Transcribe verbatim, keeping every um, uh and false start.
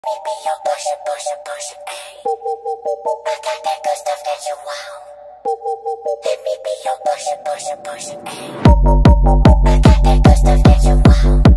Me be your pusher, pusher, pusher, ayy. I got that good stuff that you want. Let me be your pusher, pusher, pusher, ayy. I got that good stuff that you want.